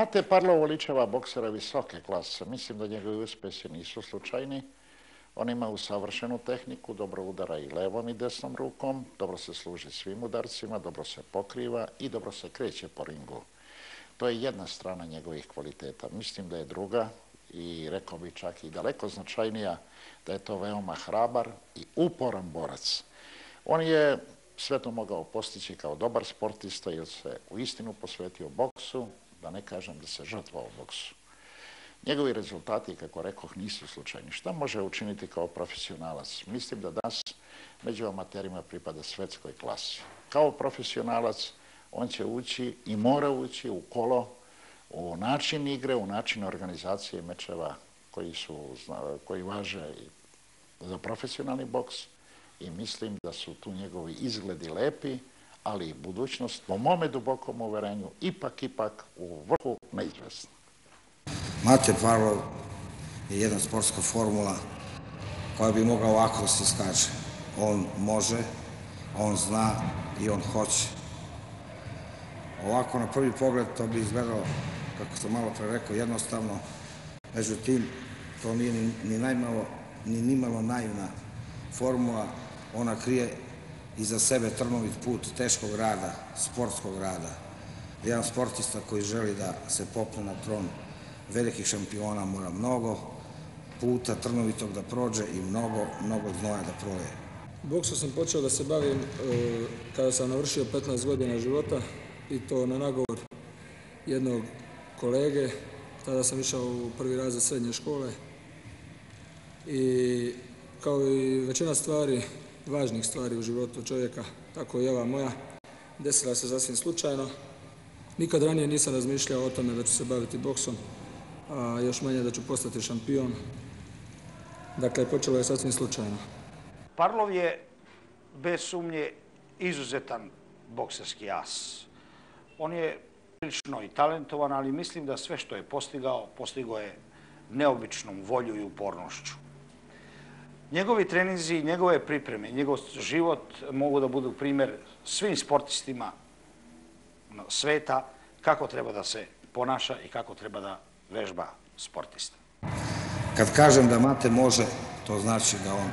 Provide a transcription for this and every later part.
Mate Parlov oličava boksera visoke klase. Mislim da njegovi uspjesi nisu slučajni. On ima usavršenu tehniku, dobro udara i levom i desnom rukom, dobro se služi svim udarcima, dobro se pokriva i dobro se kreće po ringu. To je jedna strana njegovih kvaliteta. Mislim da je druga i rekao bi čak i daleko značajnija, da je to veoma hrabar i uporan borac. On je sve to mogao postići kao dobar sportista jer se uistinu posvetio boksu, da ne kažem da se žrtvovao boksu. Njegovi rezultati, kako rekoh, nisu slučajni. Šta može učiniti kao profesionalac? Mislim da danas među amaterima pripada svetskoj klasi. Kao profesionalac on će ući i mora ući u kolo, u način igre, u način organizacije mečeva koji važe za profesionalni boks i mislim da su tu njegovi izgledi lepi, ali i budućnost, po mome dubokom uverenju, ipak u vrhu neizvesna. Mate Parlov je jedna sportska formula koja bi mogla ovako da se iskaže. On može, on zna i on hoće. Ovako na prvi pogled to bi izgledalo, kako sam malo pre rekao, jednostavno. Međutim, to nije ni nimalo naivna formula. Ona krije iza sebe trnovit put teškog rada, sportskog rada. Jedan sportista koji želi da se popne na tron velikih šampiona mora mnogo puta trnovitog da prođe i mnogo znoja da proleje. Boksom sam počeo da se bavim kada sam navršio 15 godina života i to na nagovor jednog kolege. Tada sam išao u prvi razred srednje škole i kao i većina stvari, važnih stvari u životu čovjeka, tako i ova moja, desila se sasvim slučajno. Nikad ranije nisam razmišljao o tome da ću se baviti boksom, a još manje da ću postati šampion. Dakle, počelo je sasvim slučajno. Parlov je, bez sumnje, izuzetan bokserski as. On je prilično i talentovan, ali mislim da sve što je postigao je neobičnom volju i upornošću. Njegovi treninzi, njegove pripreme, njegov život mogu da budu primjer svim sportistima sveta kako treba da se ponaša i kako treba da vežba sportista. Kad kažem da Mate može, to znači da on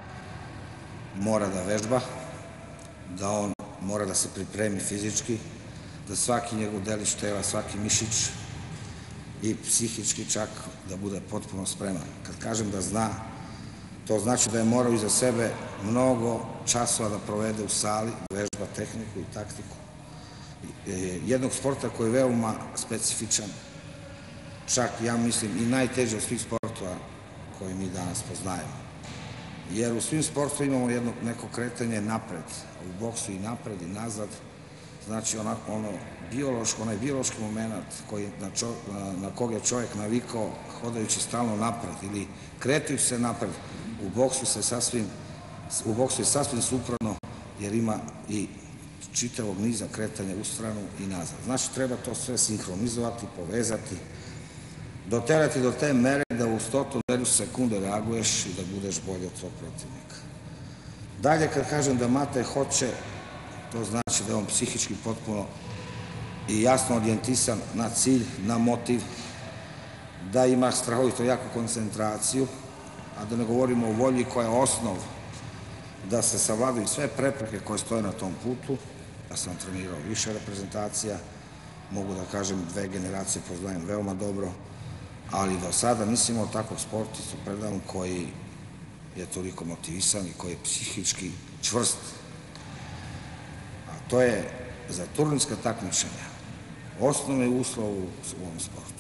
mora da vežba, da on mora da se pripremi fizički, da svaki njegov delić tela, svaki mišić i psihički čak da bude potpuno spreman. Kad kažem da zna, to znači da je morao iza sebe mnogo časova da provede u sali, vežba tehniku i taktiku. Jednog sporta koji je veoma specifičan, čak ja mislim i najteže od svih sportova koje mi danas poznajemo. Jer u svim sportovima imamo neko kretanje napred, u boksu i napred i nazad. Znači onaj biološki moment na kog je čovjek navikao hodajući stalno napred ili kretajući se napred, u boksu je sasvim suprotno jer ima i čitavog niza kretanja u stranu i nazad. Znači treba to sve sinhronizovati, povezati, doterati do te mere da u 100 sekunde reaguješ i da budeš bolji od svog protivnika. Dalje, kad kažem da Mate hoće, to znači da je on psihički potpuno i jasno orijentisan na cilj, na motiv, da ima strahovito jaku koncentraciju, a da ne govorimo o volji koja je osnov da se savladaju sve prepreke koje stoje na tom putu. Ja sam trenirao više reprezentacija, mogu da kažem 2 generacije poznajem veoma dobro, ali do sada nisam imao takvog sportistu predanom koji je toliko motivisan i koji je psihički čvrst. A to je za turnirska takmičenja osnovni uslov u ovom sportu.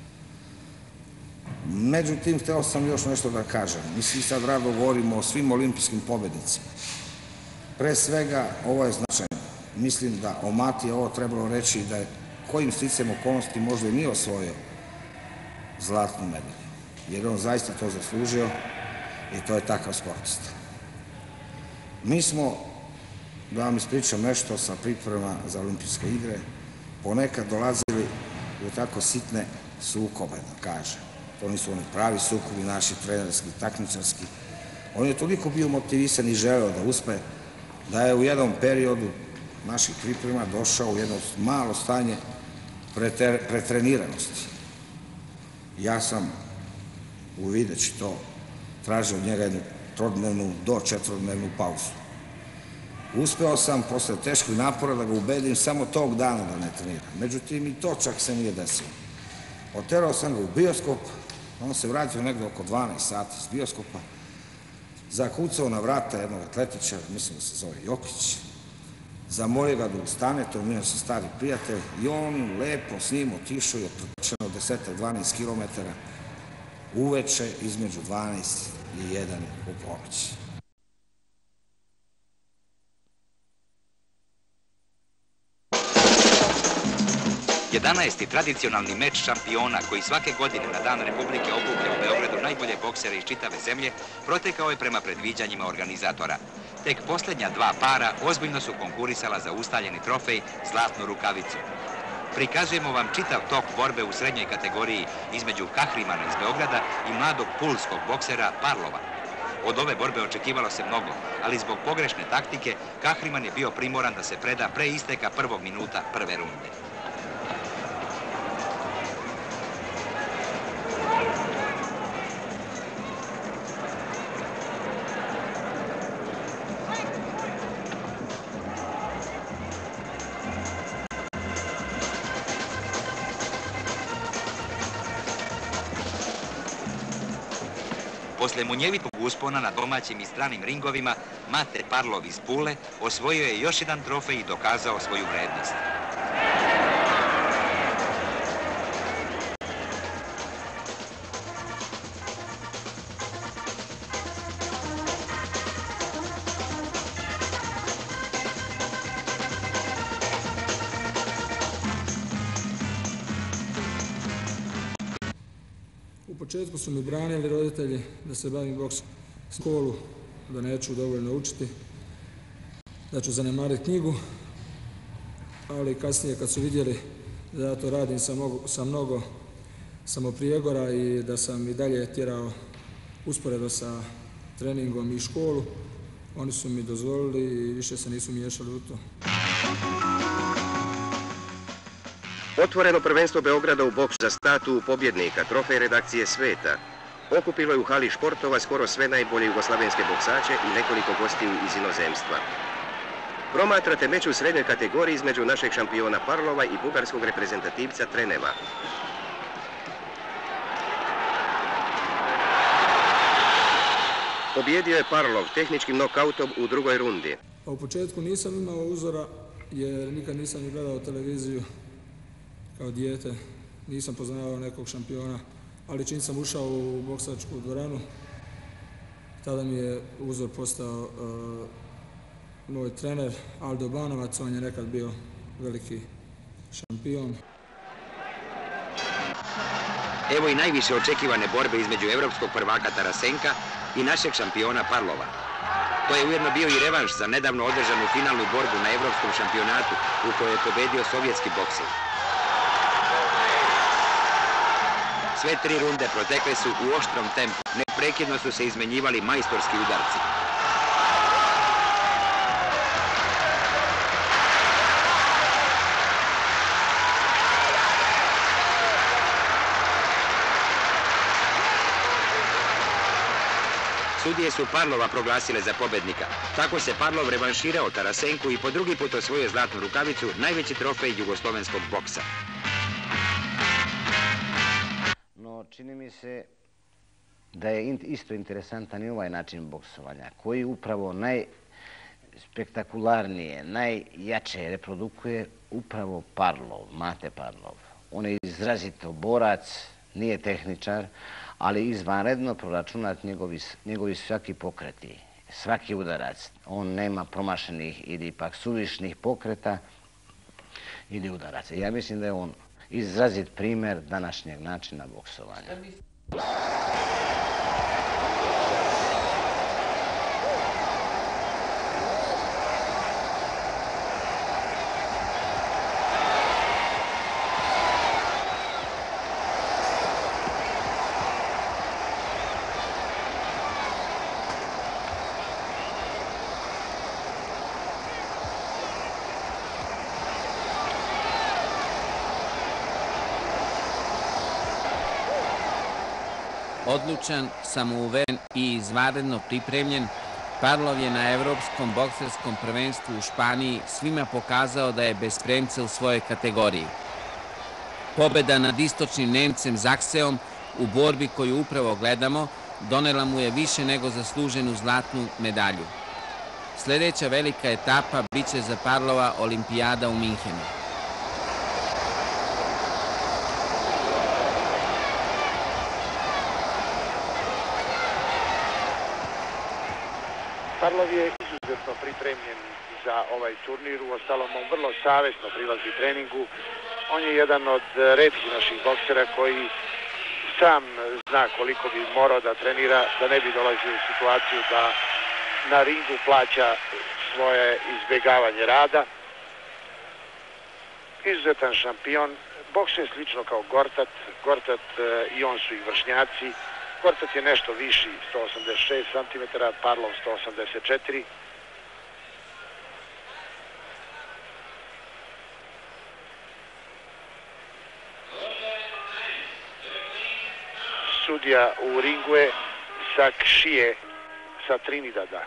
Međutim, hteo sam još nešto da kažem. Mi svi sad rado govorimo o svim olimpijskim pobednicima. Pre svega, ovo je značajno. Mislim da o Mati je ovo trebalo reći da je kojim sticajem okolnosti možda i nije osvojio zlatnu medalju. Jer on zaista to zaslužio i to je takav sportista. Mi smo, da vam ispričam nešto sa priprema za olimpijske igre, ponekad dolazili u tako sitne sukobe, da kažem. To nisu oni pravi sukobi naši trenerski, takmičarski. On je toliko bio motivisan i želeo da uspe, da je u jednom periodu naših priprema došao u jedno malo stanje pretreniranosti. Ja sam, uvideći to, tražio od njega jednu trodnevnu do četvrodnevnu pauzu. Uspeo sam posle teških napora da ga ubedim samo tog dana da ne trenira. Međutim, i to čak se nije desilo. Oterao sam ga u bioskop, on se vratio negde oko 12 sati iz bioskopa, zakucao na vrata jednog atletičara, mislim da se zove Jokić, zamolio ga da ustane, to je bio sa stari prijatelj, i on lepo s njim otišao i otrčano 10-12 kilometara uveče između 12 i 1 u ponoći. 11. tradicionalni meč šampiona koji svake godine na Dan Republike okuplja u Beogradu najbolje boksere iz čitave zemlje protekao je prema predviđanjima organizatora. Tek posljednja dva para ozbiljno su konkurisala za ustaljeni trofej Zlatnu rukavicu. Prikazujemo vam čitav tok borbe u srednjoj kategoriji između Kahrimana iz Beograda i mladog pulskog boksera Parlova. Od ove borbe očekivalo se mnogo, ali zbog pogrešne taktike Kahriman je bio primoran da se preda pre isteka prvog minuta prve runde. Posle munjevitog uspona na domaćim i stranim ringovima, Mate Parlov iz Pule osvojio je još jedan trofej i dokazao svoju vrednost. U početku su mi branili roditelji da se bavim boksom, školu, da neću dovoljno učiti, da ću zanemariti knjigu, ali kasnije kad su vidjeli da ja to radim sa mnogo samoprijegora i da sam i dalje tjerao usporedo sa treningom i školu, oni su mi dozvolili i više se nisu miješali u to. Otvoreno prvenstvo Beograda u boksu za statu pobjednika, trofej redakcije Sveta, okupilo je u hali športova skoro sve najbolje jugoslavenske boksače i nekoliko gostiju iz inozemstva. Promatrate meč u srednjoj kategoriji između našeg šampiona Parlova i bugarskog reprezentativca Treneva. Pobjedio je Parlov tehničkim nokautom u drugoj rundi. U početku nisam imao uzora jer nikad nisam ni gledao televiziju. Kao dijete nisam poznavao nekog šampiona, ali čim sam ušao u boksačku dvoranu, tada mi je uzor postao moj trener Aldo Banovac, on je nekad bio veliki šampion. Evo i najviše očekivane borbe između evropskog prvaka Tarasenka i našeg šampiona Parlova. To je ujedno bio i revanš za nedavno održanu finalnu borbu na evropskom šampionatu u kojoj je pobedio sovjetski bokser. Sve tri runde protekle su u oštrom tempu, neprekidno su se izmenjivali majstorski udarci. Sudije su Parlova proglasile za pobednika. Tako se Parlov revanširao Tarasenku i po drugi put osvojio zlatnu rukavicu, najveći trofej jugoslovenskog boksa. Čini mi se da je isto interesantan i ovaj način boksovanja, koji upravo najspektakularnije, najjače reprodukuje upravo Parlov, Mate Parlov. On je izrazito borac, nije tehničar, ali izvanredno proračunat njegovi svaki pokreti, svaki udarac. On nema promašenih ili pak suvišnih pokreta ili udaraca. Ja mislim da je on izrazit primjer današnjeg načina boksovanja. odlučan, samouveren i izvanredno pripremljen, Parlov je na Evropskom bokserskom prvenstvu u Španiji svima pokazao da je bez premca u svojoj kategoriji. Pobeda nad istočnim Nemcem Zakseom u borbi koju upravo gledamo donela mu je više nego zasluženu zlatnu medalju. Sljedeća velika etapa biće za Parlova olimpijada u Minhenu. Parlov je izuzetno pripremljen za ovaj turnir, uostalom on vrlo savjesno prilazi treningu. On je jedan od retkih naših boksera koji sam zna koliko bi morao da trenira, da ne bi dolazio u situaciju da na ringu plaća svoje izbjegavanje rada. Izuzetan šampion, boks je slično kao Gortat. Gortat i on su i vršnjaci. Gortat je nešto viši, 186 cm, Parlov 184. Sudija u ringu je Sakšije sa Trinidada.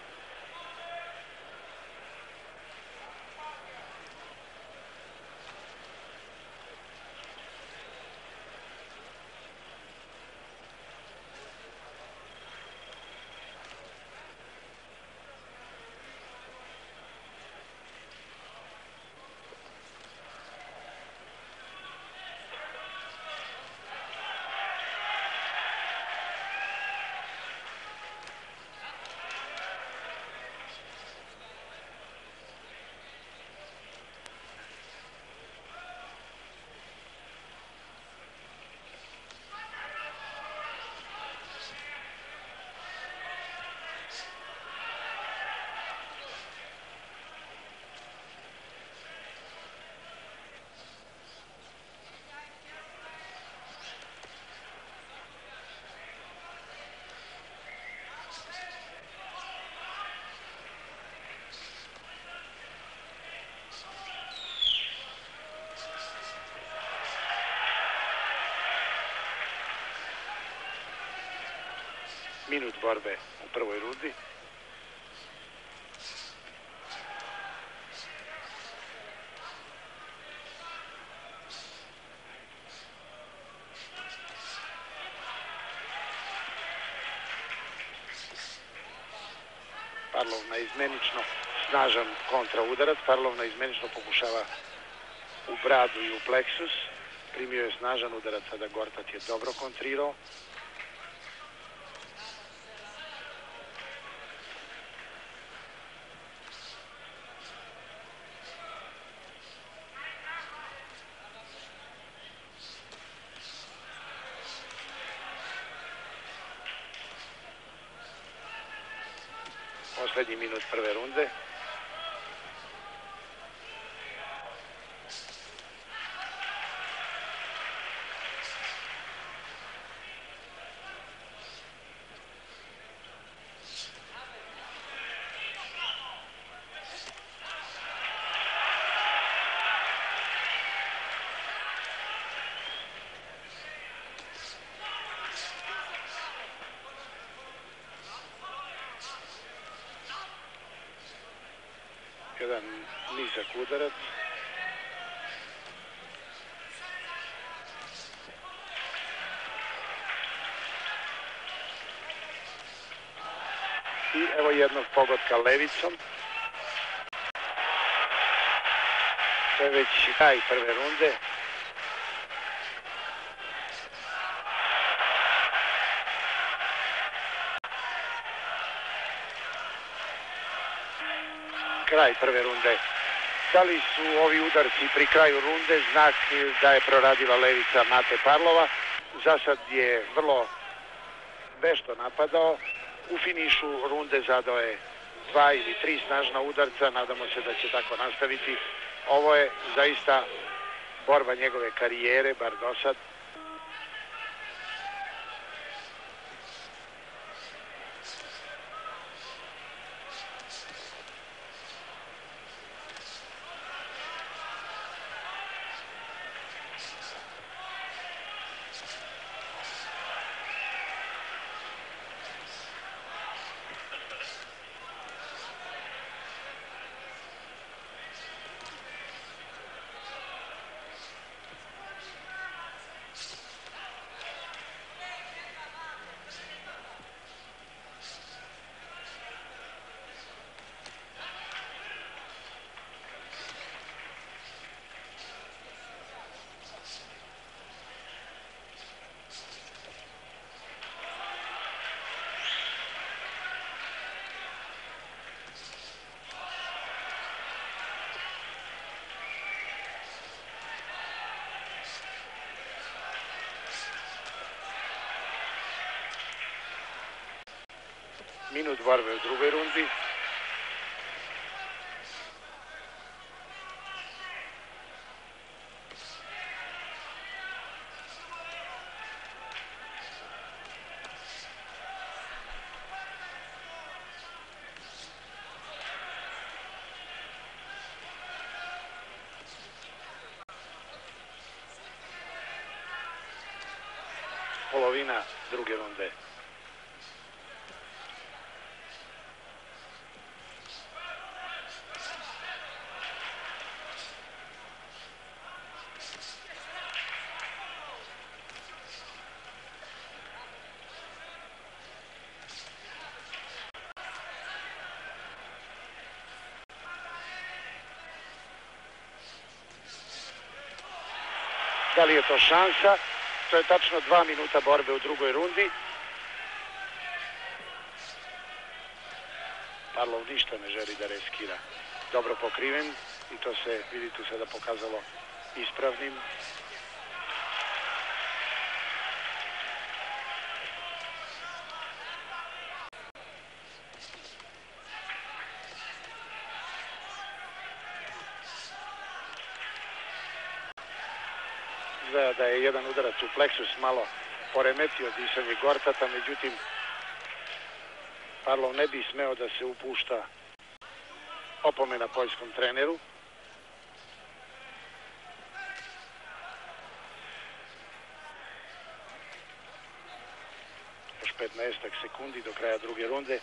Minut borbe u prvoj rundi. Parlov naizmenično snažan kontraudarac. Parlov naizmenično pokušava u bradu i u pleksus. Primio je snažan udarac, sada Gortat je dobro kontrirao. Poslednji minut prve runde. Jedan nizak udarac. I evo jednog pogotka levicom. To je već kraj prve runde. Kraj prve runde. Da li su ovi udarci pri kraju runde znak da je proradila levica Mate Parlova? Za sad je vrlo vešto napadao. U finišu runde zadao je 2 ili 3 snažna udarca. Nadamo se da će tako nastaviti. Ovo je zaista borba njegove karijere, bar do sad. minut borbe u drugoj rundi. Polovina druge runde. Da li je to šansa? To je tačno 2 minuta borbe u drugoj rundi. Parlov ništa ne želi da reskira. Dobro pokriven i to se, vidi, tu sada pokazalo ispravnim. Izgleda da je jedan udarac u pleksus malo poremetio disanje Gortata, međutim Parlov ne bi smeo da se upušta. Opomena poljskom treneru. Još 15 sekundi do kraja druge runde.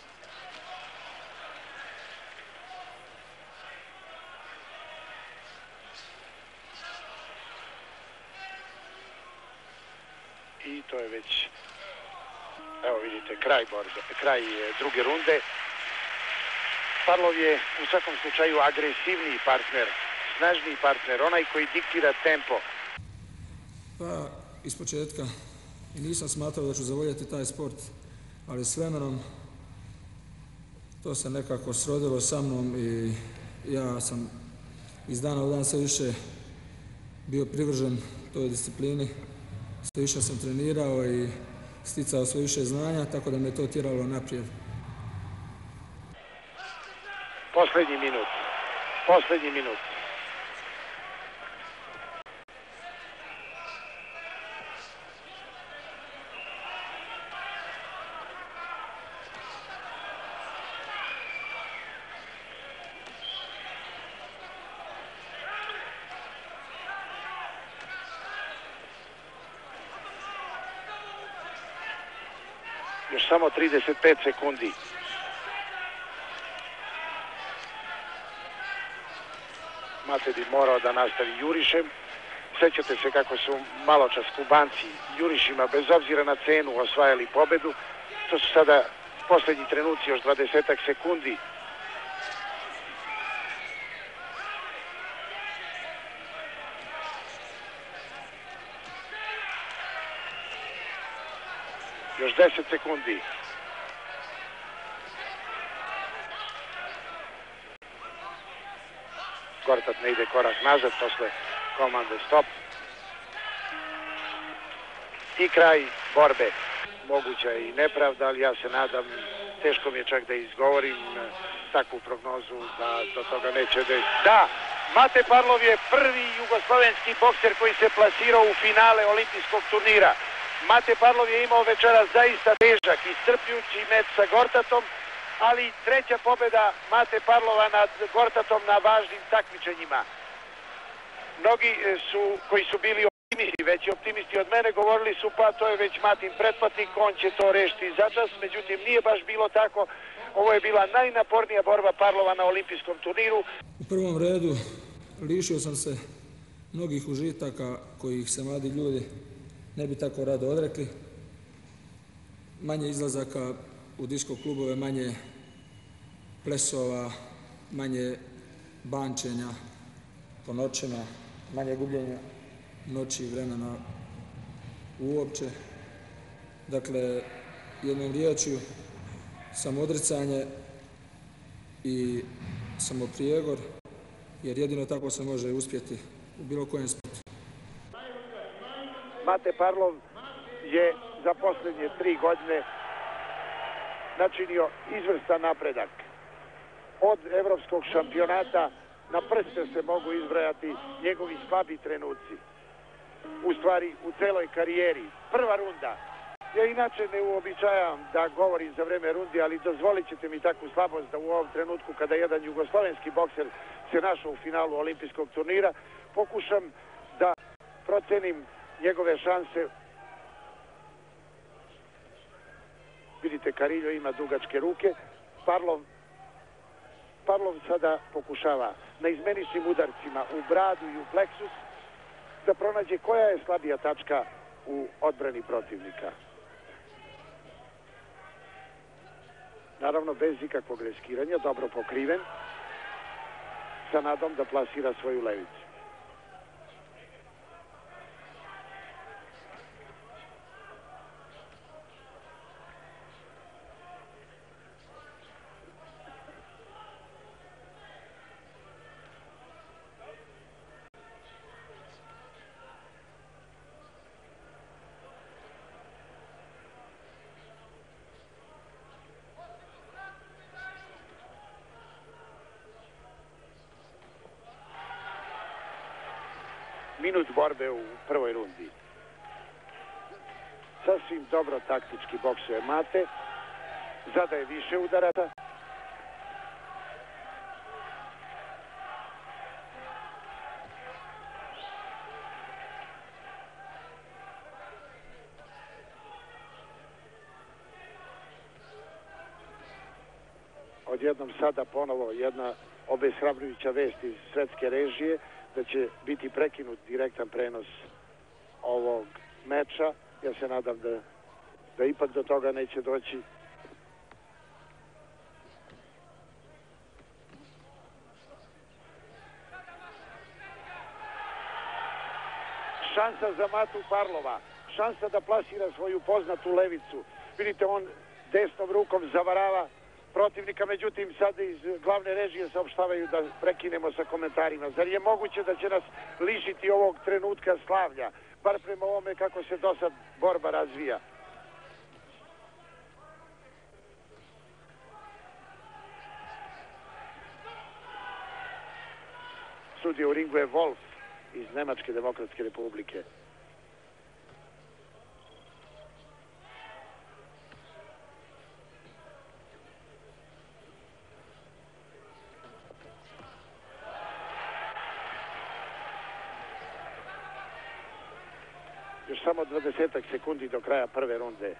I to je već, evo vidite, kraj druge runde. Parlov je u svakom slučaju agresivniji partner, snažniji partner, onaj koji diktira tempo. Pa, ispočetka i nisam smatrao da ću zavoljeti taj sport, ali s vremenom to se nekako srodilo sa mnom i ja sam iz dana u dan sve više bio privržen toj disciplini. Sve više sam trenirao i sticao sve više znanja, tako da me to tjeralo naprijed. Poslednji minut. Poslednji minut. Još samo 35 sekundi. Mate bi morao da nastavi jurišem. Sećate se kako su malo čas Kubanci jurišima bez obzira na cenu osvajali pobedu. To su sada poslednji trenuci, još 20 sekundi. Još 10 sekundi. Gortat ne ide korak nazad posle komande stop. I kraj borbe. Moguća je i nepravda, ali ja se nadam, teško mi je čak da izgovorim takvu prognozu da do toga neće desiti. Da, Mate Parlov je prvi jugoslovenski bokser koji se plasirao u finale olimpijskog turnira. Mate Parlov je imao večeras zaista težak i iscrpljujući meč sa Gortatom, ali treća pobjeda Mate Parlova nad Gortatom na važnim takmičenjima. Mnogi koji su bili optimisti, veći optimisti od mene, govorili su pa to je već Matin pretplatnik, on će to rešiti začas, međutim nije baš bilo tako. Ovo je bila najnapornija borba Parlova na olimpijskom turniru. U prvom redu lišio sam se mnogih užitaka kojih se mladi ljudi ne bi tako rado odrekli. Manje izlazaka u disko klubove, manje plesova, manje bančenja po noćima, manje gubljenja noći i vremena uopće. Dakle, jednom riječju, samoodricanje i samoprijegor, jer jedino tako se može uspjeti u bilo kojem sportu. Mate Parlov je za posljednje 3 godine načinio izvrstan napredak. Od evropskog šampionata na prste se mogu izbrojati njegovi slabi trenuci. U stvari, u celoj karijeri. Prva runda. Ja inače ne uobičavam da govorim za vreme rundi, ali dozvolit ćete mi takvu slabost da u ovom trenutku, kada jedan jugoslovenski bokser se našao u finalu olimpijskog turnira, pokušam da procenim njegove šanse. Vidite, Kariljo ima dugačke ruke. Parlov sada pokušava na izmeničnim udarcima u bradu i u pleksus da pronađe koja je slabija tačka u odbrani protivnika. Naravno, bez ikakvog riskiranja, dobro pokriven, sa nadom da plasira svoju levicu. Minut borbe u prvoj rundi. Sasvim dobro taktički boksuje Mate. Zadaje više udaraca. Odjednom sada ponovo jedna obeshrabrujuća vest iz svetske režije da će biti prekinut direktan prenos ovog meča. Ja se nadam da ipak do toga neće doći. Šansa za Matu Parlova. Šansa da plasira svoju poznatu levicu. Vidite, on desnom rukom zavarava protivnika, međutim sad iz glavne režije saopštavaju da prekinemo sa komentarima. Zar je moguće da će nas lišiti ovog trenutka slavlja, bar prema ovome kako se do sad borba razvija? Sudija u ringu je Wolf iz Nemačke demokratske republike. Još samo 20 sekundi do kraja prve runde.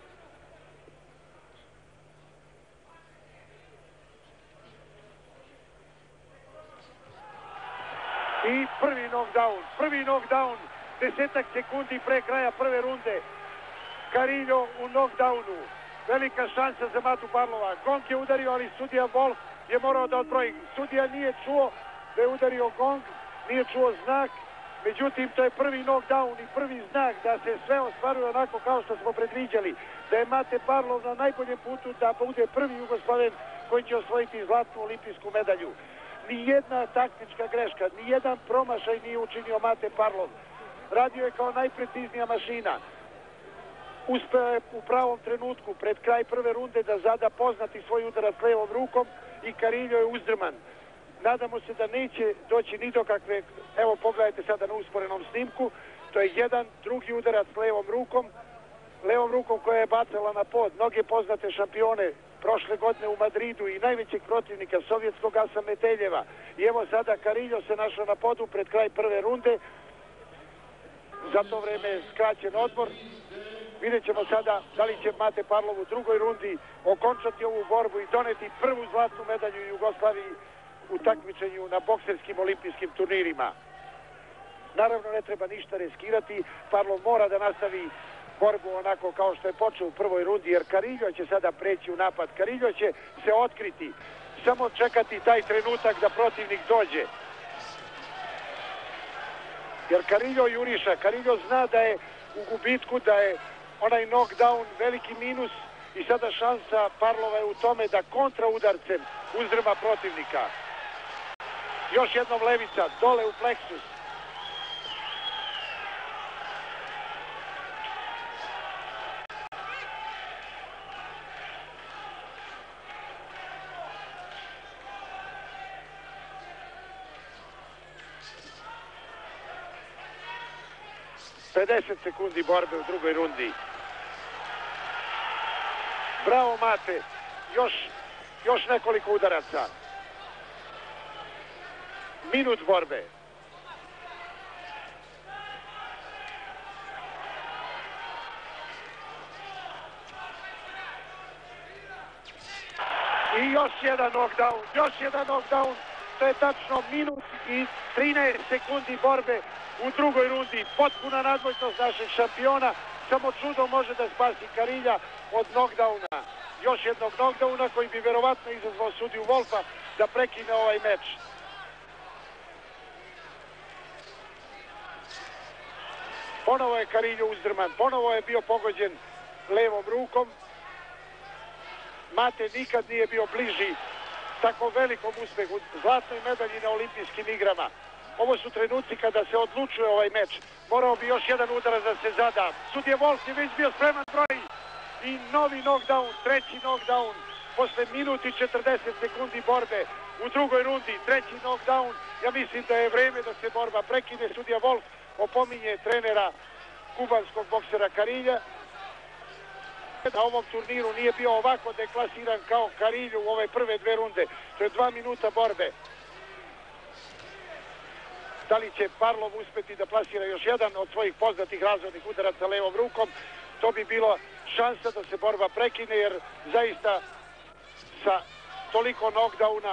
I prvi knockdown, 10 sekundi pre kraja prve runde. Kariljo u knockdownu. Velika šansa za Matu Parlova. Gong je udario, ali sudija Wolf je morao da odbroji. Sudija nije čuo da je udario gong, nije čuo znak. Međutim, to je prvi knockdown i prvi znak da se sve ostvaruje onako kao što smo predviđali. Da je Mate Parlov na najboljem putu da bude prvi Jugosloven koji će osvojiti zlatnu olimpijsku medalju. Nijedna taktička greška, nijedan promašaj nije učinio Mate Parlov. Radio je kao najpreciznija mašina. Uspeo je u pravom trenutku pred kraj prve runde da zada poznati svoj udarac levom rukom i Kariljo je uzdrman. Nadamo se da neće doći ni do kakve, evo pogledajte sada na usporenom snimku, to je jedan drugi udarac levom rukom koja je bacala na pod mnoge poznate šampione prošle godine u Madridu i najvećeg protivnika sovjetskog Asa Meteljeva. I evo sada Kariljo se našao na podu pred kraj prve runde, za to vreme je skraćen odmor. Vidjet ćemo sada da li će Mate Parlov u drugoj rundi okončati ovu borbu i doneti prvu zlatnu medalju Jugoslaviji u takmičenju na bokserskim olimpijskim turnirima. Naravno, ne treba ništa riskirati. Parlov mora da nastavi borbu onako kao što je počeo u prvoj rundi, jer Kariljo će sada preći u napad. Kariljo će se otkriti, samo čekati taj trenutak da protivnik dođe. Jer Kariljo juriša, Kariljo zna da je u gubitku, da je onaj knockdown veliki minus i sada šansa Parlova je u tome da kontra udarcem uzdrma protivnika. Još jednom levica, dole u pleksus. 50 sekundi borbe u drugoj rundi. Bravo Mate, još nekoliko udaraca. Minut borbe. I još jedan knockdown, to je tačno minut i 13 sekundi borbe u drugoj rundi. Potpuna nadmoćnost našeg šampiona, samo čudo može da spasi Karilja od knockdowna. Još jednog knockdowna koji bi verovatno izazvao sudiju Wolfa da prekine ovaj meč. Ponovo je Kariljo uzdrman, ponovo je bio pogođen levom rukom. Mate nikad nije bio bliži tako velikom uspehu, zlatnoj medalji na olimpijskim igrama. Ovo su trenuci kada se odlučuje ovaj meč. Morao bi još jedan udarac da se zada. Sudija Wolf je već bio spreman broj i novi knockdown, treći knockdown. Posle minut i 40 sekundi borbe u drugoj rundi, treći knockdown. Ja mislim da je vreme da se borba prekine. Sudija Wolf opominje trenera kubanskog boksera Karilja. Na ovom turniru nije bio ovako deklasiran kao Karilju u ove prve dve runde. To je 2 minuta borbe. Da li će Parlov uspeti da plasira još jedan od svojih poznatih razvodnih udaraca levom rukom? To bi bilo šansa da se borba prekine, jer zaista sa toliko knockdowna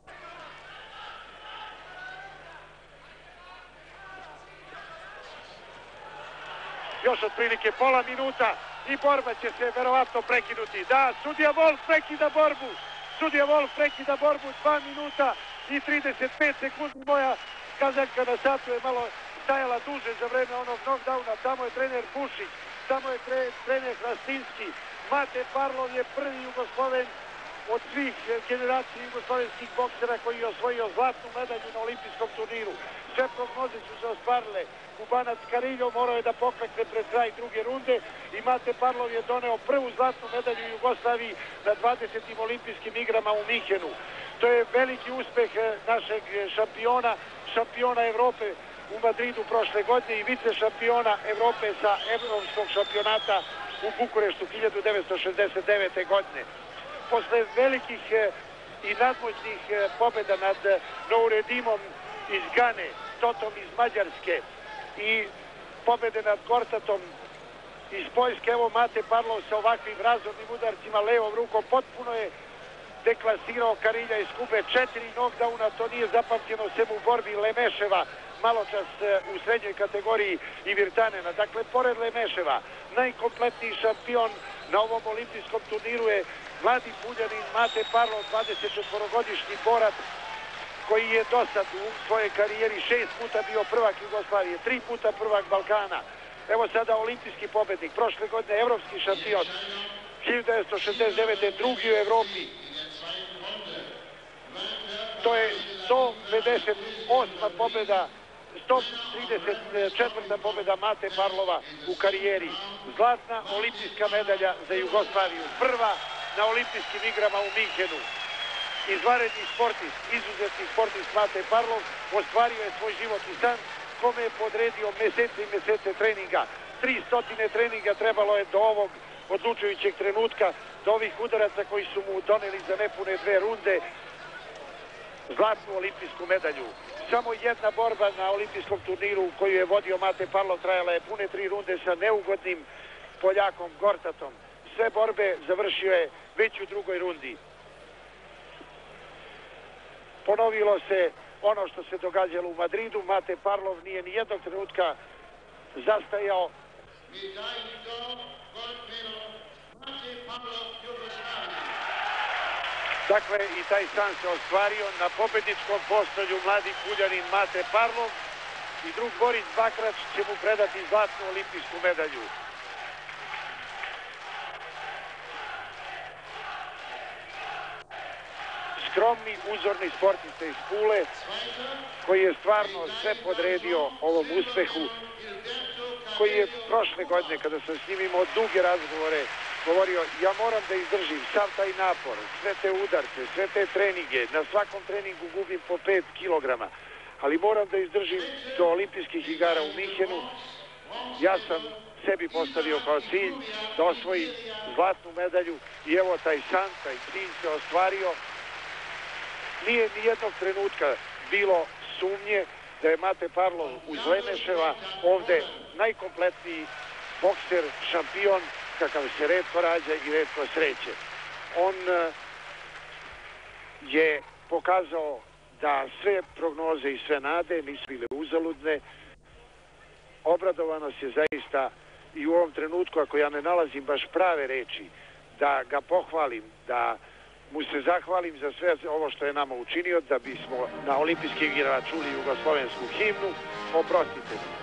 još otprilike pola minuta i borba će se verovatno prekinuti. Da, sudija Wolf prekida borbu. Sudija Wolf prekida borbu, 2 minuta i 35 sekundi. Moja kazaljka na satu je malo stajala duže za vreme onog knockdowna. Tamo je trener Pušić, tamo je trener Hrastinski. Mate Parlov je prvi Jugosloven od svih generacija jugoslovenskih boksera koji je osvojio zlatnu medalju na olimpijskom turniru. Sve prognoze su se ostvarile. Kubanac Kariljo morao je da poklekne pred kraj druge runde i Mate Parlov je doneo prvu zlatnu medalju Jugoslaviji na 20. olimpijskim igrama u Minhenu. To je veliki uspeh našeg šampiona Evrope u Madridu prošle godine i vice šampiona Evrope sa evropskog šampionata u Bukureštu 1969. godine. Posle velikih i nadmoćnih pobjeda nad Nouredimom iz Gane, Totom iz Mađarske i pobjede nad Gortatom iz Poljske, evo Mate Parlov sa ovakvim razornim udarcima levom rukom potpuno je deklasirao Karilja iz Kube. 4 knockdowna, to nije zapamtjeno sem u borbi Lemeševa maločas u srednjoj kategoriji i Virtanena. Dakle, pored Lemeševa, najkompletniji šampion na ovom olimpijskom turniru je mladi Puljanin Mate Parlov, 24-godišnji borac koji je do sad u svojoj karijeri 6 puta bio prvak Jugoslavije, 3 puta prvak Balkana. Evo sada olimpijski pobednik, prošle godine evropski šampion, 1969. drugi u Evropi. To je 158. pobjeda, 134. pobjeda Mate Parlova u karijeri. Zlatna olimpijska medalja za Jugoslaviju, prva na olimpijskim igrama u Minhenu. Izvanredni sportist, izuzetni sportist Mate Parlov ostvario je svoj životni san kome je podredio mesece i mesece treninga. 300 treninga trebalo je do ovog odlučujućeg trenutka, do ovih udaraca koji su mu doneli za nepune 2 runde zlatnu olimpijsku medalju. Samo jedna borba na olimpijskom turniru koju je vodio Mate Parlov trajala je pune 3 runde sa neugodnim Poljakom Gortatom. Sve borbe završio je već u drugoj rundi. Ponovilo se ono što se događalo u Madridu. Mate Parlov nije ni jednog trenutka zastajao. Dakle, i taj san se ostvario. Na pobedničkom postolju mladi Puljanin Mate Parlov i drug Boris Bakrač će mu predati zlatnu olimpijsku medalju. Skromni, uzorni sportista iz Pule, koji je stvarno sve podredio ovom uspehu, koji je prošle godine, kada sam s njim imao duge razgovore, govorio, ja moram da izdržim sav taj napor, sve te udarce, sve te treninge, na svakom treningu gubim po 5 kilograma, ali moram da izdržim do olimpijskih igara u Minhenu Ja sam sebi postavio kao cilj da osvojim zlatnu medalju i evo taj san, taj cilj se ostvario. Nije ni jednog trenutka bilo sumnje da je Mate Parlov uz Lemeševa ovde najkompletniji bokser, šampion, kakav se retko rađa i retko sreće. On je pokazao da sve prognoze i sve nade nisu bile uzaludne. Obradovanost je zaista i u ovom trenutku, ako ja ne nalazim baš prave reči, da ga pohvalim, da mu se zahvalim za sve ovo što je nama učinio, da bismo na olimpijskim igrama čuli jugoslovensku himnu, oprostite mi.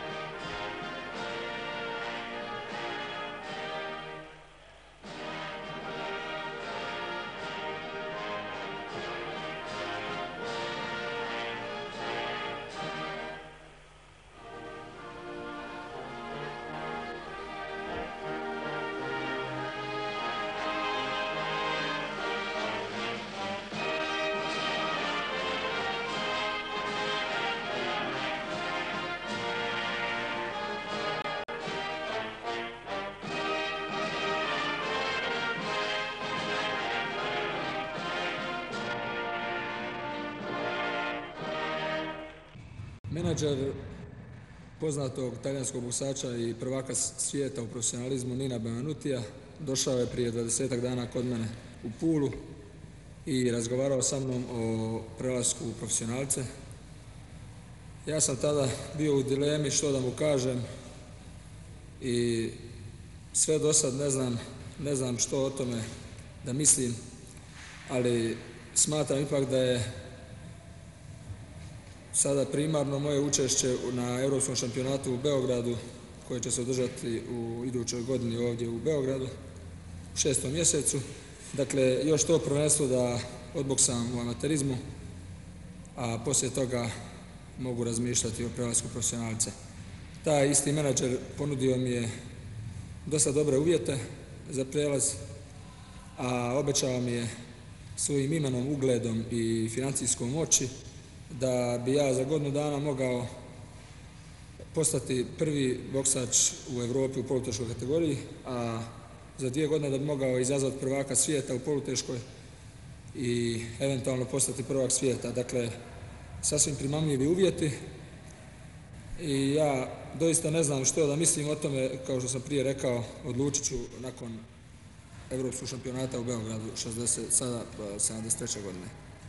Menadžer poznatog talijanskog boksača i prvaka svijeta u profesionalizmu Nina Benvenutija došao je prije 20 dana kod mene u Pulu i razgovarao sa mnom o prelasku u profesionalce. Ja sam tada bio u dilemi što da mu kažem i sve do sad ne znam što o tome da mislim, ali smatram ipak da je sada primarno moje učešće na Europskom šampionatu u Beogradu, koje će se održati u idućoj godini ovdje u Beogradu, u 6. mjesecu. Dakle, još to prvenstvo da odboksam u amaterizmu, a poslije toga mogu razmišljati o prelasku profesionalce. Taj isti menadžer ponudio mi je dosta dobre uvjete za prelaz, a obećao mi je svojim imenom, ugledom i financijskom moći da bi ja za godinu dana mogao postati prvi boksač u Evropi u poluteškoj kategoriji, a za 2 godine da bi mogao izazvati prvaka svijeta u poluteškoj i eventualno postati prvak svijeta. Dakle, sasvim primamljivi uvjeti i ja doista ne znam što da mislim o tome. Kao što sam prije rekao, odlučit ću nakon Evropskog šampionata u Beogradu 73. godine.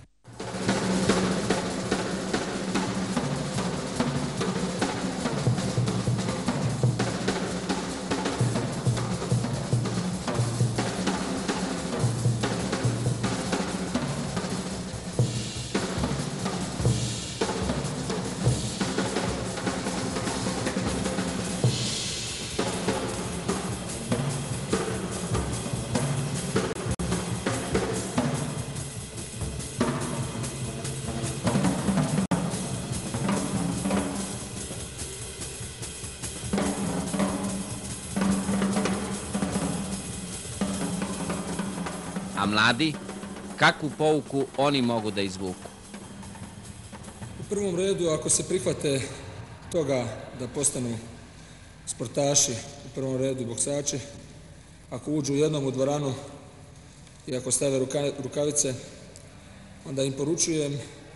A mladi, kakvu pouku oni mogu da izvuku? U prvom redu, ako se prihvate toga da postanu sportaši, u prvom redu boksači, ako uđu jednom u dvoranu i ako stave rukavice, onda im poručujem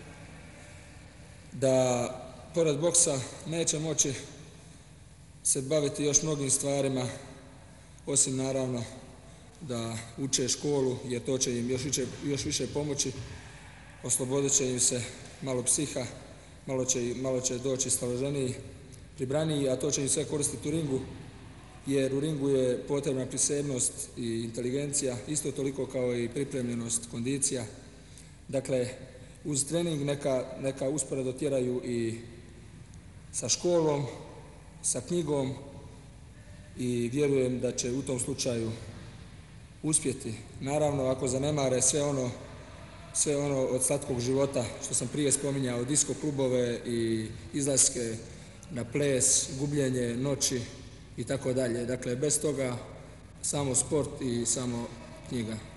da pored boksa neće moći se baviti još mnogim stvarima, osim naravno da uče školu, jer to će im još više pomoći, oslobodit će im se malo psiha, malo će doći staloženiji, pribraniji, a to će im sve koristiti u ringu, jer u ringu je potrebna prisebnost i inteligencija, isto toliko kao i pripremljenost, kondicija. Dakle, uz trening neka usporedo tjeraju i sa školom, sa knjigom i vjerujem da će u tom slučaju uspjeti. Naravno, ako zanemare sve ono od slatkog života što sam prije spominjao, disko klubove i izlaske na ples, gubljenje noći i tako dalje. Dakle, bez toga samo sport i samo knjiga.